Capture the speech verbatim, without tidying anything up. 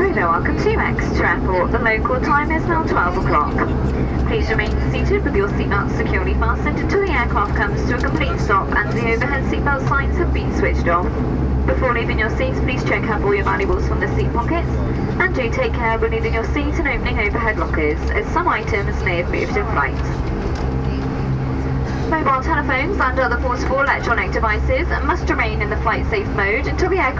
Hello, welcome to Exeter Airport. The local time is now twelve o'clock. Please remain seated with your seatbelt securely fastened until the aircraft comes to a complete stop and the overhead seatbelt signs have been switched off. Before leaving your seats, please check out all your valuables from the seat pockets, and do take care when leaving your seat and opening overhead lockers, as some items may have moved in flight. Mobile telephones and other portable electronic devices must remain in the flight safe mode until the aircraft